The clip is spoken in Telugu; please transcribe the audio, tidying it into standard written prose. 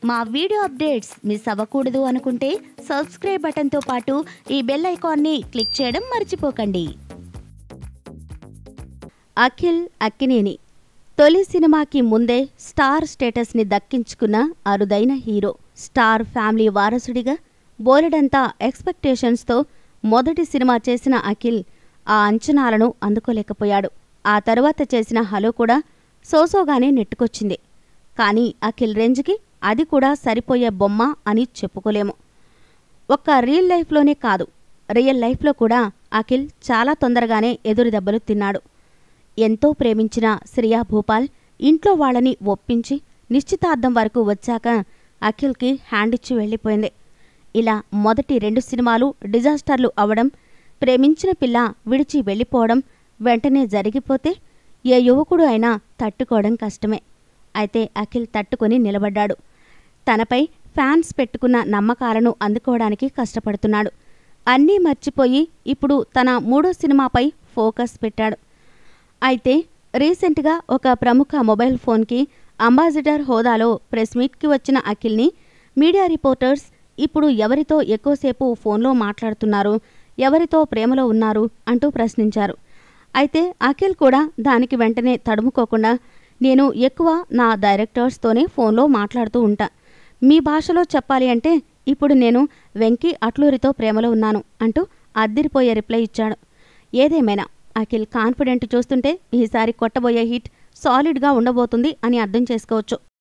మా వీడియో అప్డేట్స్ మిస్ అవ్వకూడదు అనుకుంటే సబ్స్క్రైబ్ బటన్తో పాటు ఈ బెల్ ఐకాన్ని క్లిక్ చేయడం మర్చిపోకండి. అఖిల్ అక్కినేని తొలి సినిమాకి ముందే స్టార్ స్టేటస్ని దక్కించుకున్న అరుదైన హీరో. స్టార్ ఫ్యామిలీ వారసుడిగా బోలెడంతా ఎక్స్పెక్టేషన్స్తో మొదటి సినిమా చేసిన అఖిల్ ఆ అంచనాలను అందుకోలేకపోయాడు. ఆ తరువాత చేసిన హలో కూడా సోసోగానే నెట్టుకొచ్చింది. కానీ అఖిల్ రేంజ్కి అది కూడా సరిపోయే బొమ్మ అని చెప్పుకోలేము. ఒక్క రియల్ లైఫ్లోనే కాదు, రియల్ లైఫ్లో కూడా అఖిల్ చాలా తొందరగానే ఎదురు దెబ్బలు తిన్నాడు. ఎంతో ప్రేమించిన శ్రియా భూపాల్ ఇంట్లో వాళ్ళని ఒప్పించి నిశ్చితార్థం వరకు వచ్చాక అఖిల్కి హ్యాండ్ ఇచ్చి వెళ్ళిపోయింది. ఇలా మొదటి 2 సినిమాలు డిజాస్టర్లు అవడం, ప్రేమించిన పిల్ల విడిచి వెళ్ళిపోవడం వెంటనే జరిగిపోతే ఏ యువకుడు అయినా తట్టుకోవడం కష్టమే. అయితే అఖిల్ తట్టుకొని నిలబడ్డాడు. తనపై ఫ్యాన్స్ పెట్టుకున్న నమ్మకాలను అందుకోవడానికి కష్టపడుతున్నాడు. అన్నీ మర్చిపోయి ఇప్పుడు తన 3వ సినిమాపై ఫోకస్ పెట్టాడు. అయితే రీసెంట్గా ఒక ప్రముఖ మొబైల్ ఫోన్కి అంబాసిడర్ హోదాలో ప్రెస్ మీట్కి వచ్చిన అఖిల్ని మీడియా రిపోర్టర్స్ ఇప్పుడు ఎవరితో ఎక్కువసేపు ఫోన్లో మాట్లాడుతున్నారు, ఎవరితో ప్రేమలో ఉన్నారు అంటూ ప్రశ్నించారు. అయితే అఖిల్ కూడా దానికి వెంటనే తడుముకోకుండా, నేను ఎక్కువ నా డైరెక్టర్స్తోనే ఫోన్లో మాట్లాడుతూ ఉంటా. మీ భాషలో చెప్పాలి అంటే ఇప్పుడు నేను వెంకీ అట్లూరితో ప్రేమలో ఉన్నాను అంటూ అద్దిరిపోయే రిప్లై ఇచ్చాడు. ఏదేమైనా అఖిల్ కాన్ఫిడెంట్ చూస్తుంటే ఈసారి కొట్టబోయే హిట్ సాలిడ్గా ఉండబోతుంది అని అర్థం చేసుకోవచ్చు.